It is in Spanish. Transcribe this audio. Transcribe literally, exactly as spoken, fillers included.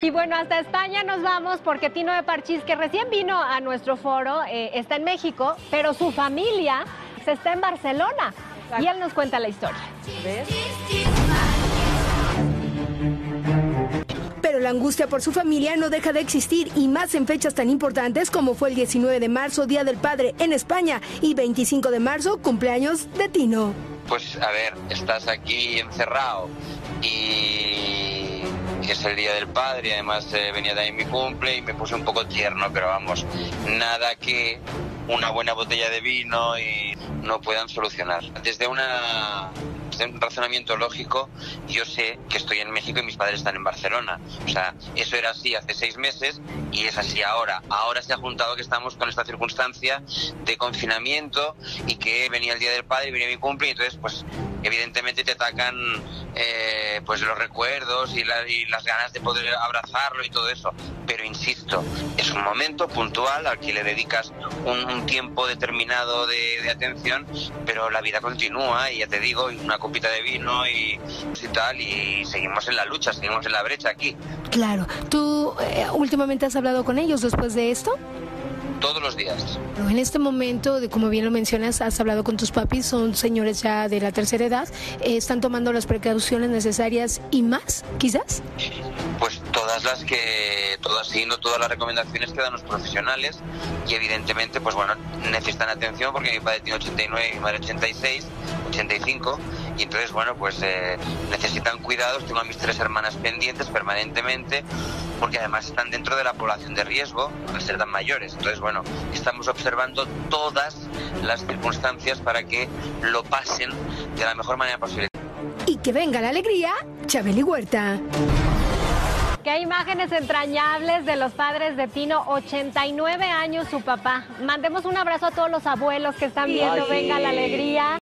Y bueno, hasta España nos vamos porque Tino de Parchís, que recién vino a nuestro foro, eh, está en México, pero su familia se está en Barcelona. Exacto. Y él nos cuenta la historia. ¿Ves? Pero la angustia por su familia no deja de existir, y más en fechas tan importantes como fue el diecinueve de marzo, Día del Padre en España, y veinticinco de marzo, cumpleaños de Tino. Pues a ver, estás aquí encerrado y es el Día del Padre, y además eh, venía también mi cumple y me puse un poco tierno, pero vamos, nada que una buena botella de vino y no puedan solucionar. Desde una... Desde un razonamiento lógico, yo sé que estoy en México y mis padres están en Barcelona. O sea, eso era así hace seis meses y es así ahora. Ahora se ha juntado que estamos con esta circunstancia de confinamiento y que venía el Día del Padre y venía mi cumple, y entonces, pues, evidentemente te atacan eh, pues los recuerdos y, la, y las ganas de poder abrazarlo y todo eso. Pero insisto, es un momento puntual al que le dedicas un, un tiempo determinado de, de atención, pero la vida continúa y ya te digo, una copita de vino y, y tal, y seguimos en la lucha, seguimos en la brecha aquí. Claro. ¿Tú eh, últimamente has hablado con ellos después de esto? Todos los días. En este momento, de como bien lo mencionas, has hablado con tus papis, son señores ya de la tercera edad, eh, ¿están tomando las precauciones necesarias y más, quizás? Pues todas las que, todas siguiendo todas las recomendaciones que dan los profesionales, y evidentemente, pues bueno, necesitan atención porque mi padre tiene ochenta y nueve y mi madre ochenta y seis, ochenta y cinco, y entonces, bueno, pues eh, necesitan cuidados. Tengo a mis tres hermanas pendientes permanentemente, porque además están dentro de la población de riesgo al ser tan mayores. Entonces, bueno, estamos observando todas las circunstancias para que lo pasen de la mejor manera posible. Y que venga la alegría, Chabeli Huerta. Qué imágenes entrañables de los padres de Tino, ochenta y nueve años su papá. Mandemos un abrazo a todos los abuelos que están viendo. Ay, sí. Venga la alegría.